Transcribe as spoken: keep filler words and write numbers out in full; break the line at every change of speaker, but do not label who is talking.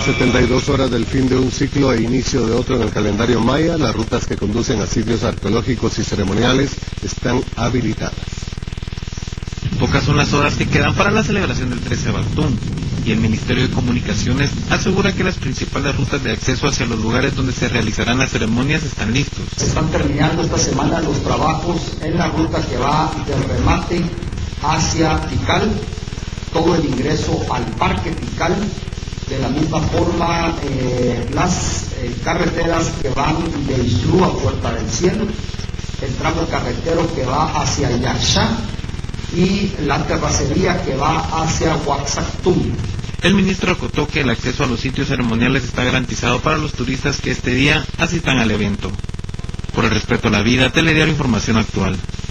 setenta y dos horas del fin de un ciclo e inicio de otro en el calendario maya, las rutas que conducen a sitios arqueológicos y ceremoniales están habilitadas.
Pocas son las horas que quedan para la celebración del trece de Baltún, y el Ministerio de Comunicaciones asegura que las principales rutas de acceso hacia los lugares donde se realizarán las ceremonias están listos.
Se están terminando esta semana los trabajos en la ruta que va del remate hacia Tikal, todo el ingreso al Parque Tikal. De la misma forma, eh, las eh, carreteras que van de Islú a Puerta del Cielo, el tramo carretero que va hacia Yaxá y la terracería que va hacia Huaxactum.
El ministro acotó que el acceso a los sitios ceremoniales está garantizado para los turistas que este día asistan al evento. Por el respeto a la vida, Telediario Información Actual.